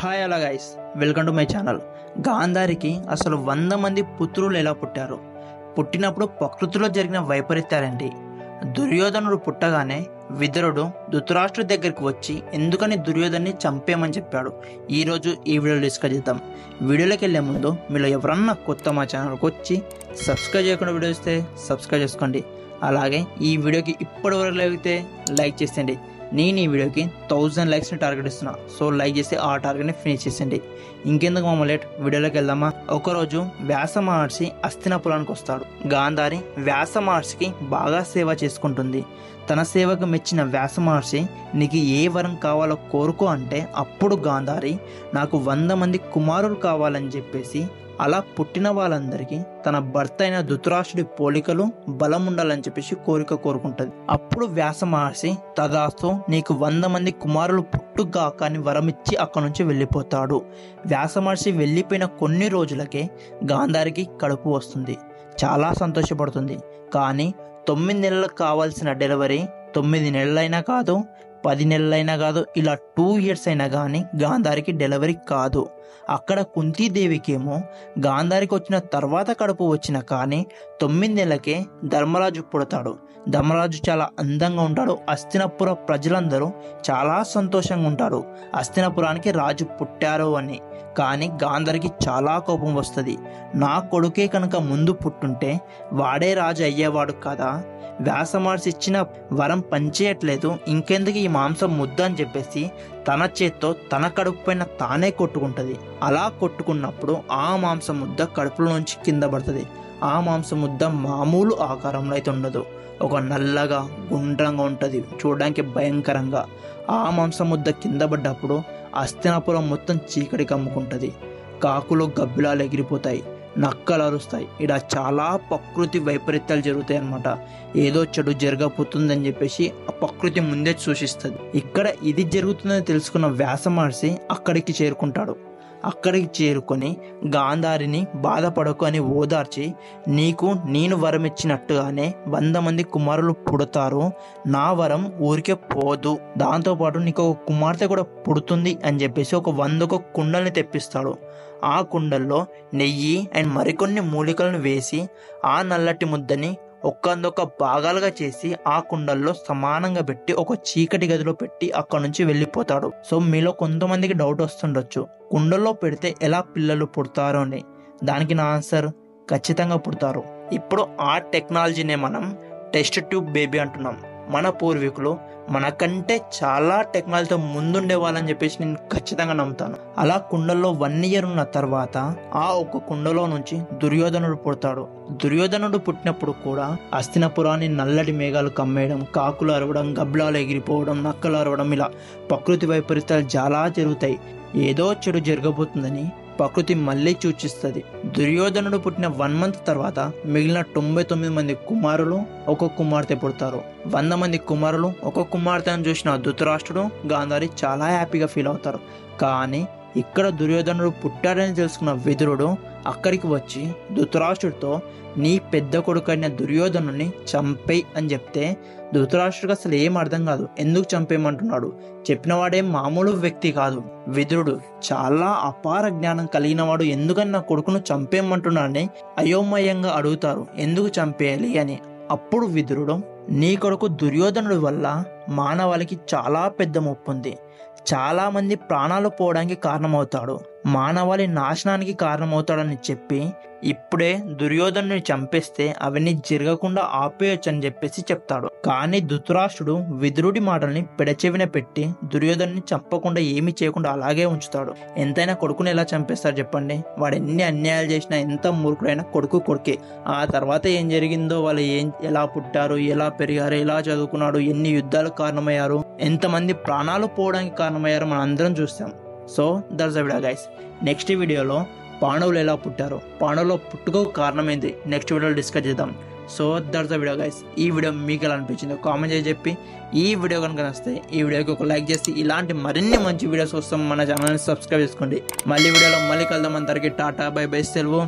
Hi అలా guys, welcome to my channel. గాంధారికి అసలు 100 మంది పుత్రులు ఎలా పుట్టారు? పుట్టినప్పుడు ప్రకృతిలో జరిగిన వైపరీత్యాలేంటి? దుర్యోధనుడు పుట్టగానే విదురుడు ధృతరాష్ట్రుడి దగ్గరికి వచ్చి ఎందుకని దుర్యోధన్ని చంపేయమని చెప్పాడు. ఈరోజు ఈ వీడియోలో డిస్కస్ చేద్దాం. వీడియోలోకి వెళ్ళే ముందు మీలో ఎవరన్నా కొత్త మా ఛానల్కి వచ్చి సబ్స్క్రైబ్ చేయకుండా వీడియో ఇస్తే సబ్స్క్రైబ్ చేసుకోండి. అలాగే ఈ వీడియోకి ఇప్పటివరకు అయితే లైక్ చేసేయండి. నేను ఈ వీడియోకి 1000 లైక్స్ని టార్గెట్ ఇస్తున్నా. సో లైక్ చేసి ఆ టార్గెట్ని ఫినిష్ చేసేయండి. ఇంకెందుకు మమ్మల్ని లేట్, వీడియోలోకి వెళ్దామా? ఒకరోజు వ్యాస మహర్షి హస్తినాపురానికి వస్తాడు. గాంధారి వ్యాస మహర్షికి బాగా సేవ చేసుకుంటుంది. తన సేవకు మెచ్చిన వ్యాస మహర్షి నీకు ఏ వరం కావాలో కోరుకో అంటే అప్పుడు గాంధారి నాకు 100 మంది కుమారులు కావాలని చెప్పేసి అలా పుట్టిన వాళ్ళందరికీ తన భర్త అయిన ధృతరాష్ట్రుడి పోలికలు బలం ఉండాలని చెప్పేసి కోరిక కోరుకుంటుంది. అప్పుడు వ్యాస మహర్షి తదాస్తు నీకు 100 మంది కుమారులు పుట్టుగాక అని వరమిచ్చి అక్కడి నుంచి వెళ్ళిపోతాడు. వ్యాస మహర్షి వెళ్ళిపోయిన కొన్ని రోజులకే గాంధారికి కడుపు వస్తుంది. చాలా సంతోషపడుతుంది. కానీ 9 నెలలకు కావాల్సిన డెలివరీ 9 నెలలైనా కాదు, 10 నెలలైనా కాదు, ఇలా 2 ఇయర్స్ అయినా కానీ గాంధారికి డెలివరీ కాదు. అక్కడ కుంతీదేవికేమో గాంధారికి వచ్చిన తర్వాత కడుపు వచ్చిన కానీ 9 నెలలకే ధర్మరాజు పుడతాడు. ధర్మరాజు చాలా అందంగా ఉంటాడు. హస్తినాపుర ప్రజలందరూ చాలా సంతోషంగా ఉంటారు హస్తినాపురానికి రాజు పుట్టారు అని. కానీ గాంధారికి చాలా కోపం వస్తుంది. నా కొడుకే కనుక ముందు పుట్టుంటే వాడే రాజు అయ్యేవాడు కదా, వ్యాస మహర్షి ఇచ్చిన వరం పనిచేయట్లేదు, ఇంకెందుకు ఈ మాంసం ముద్ద అని చెప్పేసి తన చేత్తో తన కడుపు పైన తానే కొట్టుకుంటుంది. అలా కొట్టుకున్నప్పుడు ఆ మాంసం ముద్ద కడుపులోంచి కింద పడుతుంది. ఆ మాంసం ముద్ద మామూలు ఆకారంలో అయితే ఉండదు, ఒక నల్లగా గుండ్రంగా ఉంటుంది, చూడడానికి భయంకరంగా. ఆ మాంసం ముద్ద కింద పడ్డప్పుడు హస్తినాపురం మొత్తం చీకటి కమ్ముకుంటుంది. కాకులు గబ్బిలాలు ఎగిరిపోతాయి, నక్కలు అరుస్తాయి. ఇలా చాలా ప్రకృతి వైపరీత్యాలు జరుగుతాయి అన్నమాట. ఏదో చెడు జరగబోతుందని చెప్పేసి ఆ ప్రకృతి ముందే సూచిస్తుంది. ఇక్కడ ఇది జరుగుతుందని తెలుసుకున్న వ్యాస మహర్షి అక్కడికి చేరుకుంటాడు. అక్కడికి చేరుకొని గాంధారిని బాధపడకు అని ఓదార్చి నీకు నేను వరం ఇచ్చినట్టుగానే 100 మంది కుమారులు పుడతారు, నా వరం ఊరికే పోదు, దాంతోపాటు నీకు ఒక కుమార్తె కూడా పుడుతుంది అని చెప్పేసి ఒక 100 కుండల్ని తెప్పిస్తాడు. ఆ కుండల్లో నెయ్యి అండ్ మరికొన్ని మూలికలను వేసి ఆ నల్లటి ముద్దని ఒక్కందొక్క భాగాలుగా చేసి ఆ కుండల్లో సమానంగా పెట్టి ఒక చీకటి గదిలో పెట్టి అక్కడ నుంచి వెళ్ళిపోతాడు. సో మీలో కొంతమందికి డౌట్ వస్తుండొచ్చు, కుండల్లో పెడితే ఎలా పిల్లలు పుడతారు అని. దానికి నా ఆన్సర్ ఖచ్చితంగా పుడతారు. ఇప్పుడు ఆ టెక్నాలజీనే మనం టెస్ట్ ట్యూబ్ బేబీ అంటున్నాం. మన పూర్వీకులు మనకంటే చాలా టెక్నాలజీతో ముందుండే వాళ్ళని చెప్పేసి నేను ఖచ్చితంగా నమ్ముతాను. అలా కుండల్లో 1 ఇయర్ ఉన్న తర్వాత ఆ ఒక కుండలో నుంచి దుర్యోధనుడు పుడతాడు. దుర్యోధనుడు పుట్టినప్పుడు కూడా హస్తినాపురాన్ని నల్లటి మేఘాలు కమ్మేయడం, కాకులు అరవడం, గబ్బిలాలు ఎగిరిపోవడం, నక్కలు అరవడం, ఇలా ప్రకృతి వైపరీత్యాలు చాలా జరుగుతాయి. ఏదో చెడు జరగబోతుందని ప్రకృతి మళ్ళీ సూచిస్తుంది. దుర్యోధనుడు పుట్టిన 1 మంత్ తర్వాత మిగిలిన 99 మంది కుమారులు ఒక కుమార్తె పుడతారు. 100 మంది కుమారులు ఒక కుమార్తెను చూసిన ధృతరాష్ట్రుడు, గాంధారి చాలా హ్యాపీగా ఫీల్ అవుతారు. కానీ ఇక్కడ దుర్యోధనుడు పుట్టాడని తెలుసుకున్న విదురుడు అక్కడికి వచ్చి ధృతరాష్ట్రుడితో నీ పెద్ద కొడుకైన దుర్యోధనుని చంపేయి అని చెప్తే ధృతరాష్ట్రుడికి అసలు ఏం అర్థం కాదు. ఎందుకు చంపేయమంటున్నాడు? చెప్పినవాడేం మామూలు వ్యక్తి కాదు. విదురుడు చాలా అపార జ్ఞానం కలిగిన వాడు. ఎందుకని నా కొడుకును చంపేయమంటున్నాడని అయోమయంగా అడుగుతారు, ఎందుకు చంపేయాలి అని. అప్పుడు విదురుడు నీ కొడుకు దుర్యోధనుడి వల్ల మానవాళికి చాలా పెద్ద ముప్పు ఉంది, చాలా మంది ప్రాణాలు పోవడానికి కారణమవుతాడు, మానవాళి నాశనానికి కారణమవుతాడని చెప్పి ఇప్పుడే దుర్యోధనుని చంపేస్తే అవన్నీ జరగకుండా ఆపేయచ్చు అని చెప్పేసి చెప్తాడు. కానీ ధృతరాష్ట్రుడు విదురుడి మాటల్ని పెడచెవిన పెట్టి దుర్యోధనుని చంపకుండా ఏమీ చేయకుండా అలాగే ఉంచుతాడు. ఎంతైనా కొడుకుని ఎలా చంపేస్తారు చెప్పండి? వాడు ఎన్ని అన్యాయాలు చేసినా, ఎంత మూర్ఖుడైనా కొడుకు కొడుకే. ఆ తర్వాత ఏం జరిగిందో, వాళ్ళు ఎలా పుట్టారు, ఎలా పెరిగారు, ఎలా చదువుకున్నాడు, ఎన్ని యుద్ధాలకు కారణమయ్యారు, ఎంతమంది ప్రాణాలు పోవడానికి కారణమయ్యారు మనం అందరం చూస్తాం. So that's the video guys. Next వీడియోలో పాండవులు ఎలా పుట్టారు, పాండవులో పుట్టుకకు కారణమైంది నెక్స్ట్ వీడియోలో డిస్కస్ చేద్దాం. So that's the video guys. ఈ వీడియో మీకు ఎలా అనిపించిందో కామెంట్ చేసి చెప్పి, ఈ వీడియో కనుక నచ్చితే ఈ వీడియోకి ఒక లైక్ చేసి ఇలాంటి మరిన్ని మంచి వీడియోస్ కోసం మన ఛానల్ని సబ్స్క్రైబ్ చేసుకోండి. మళ్ళీ వీడియోలో మళ్ళీ కలుద్దాం. అందరికీ టాటా, బై బై, సెలవు.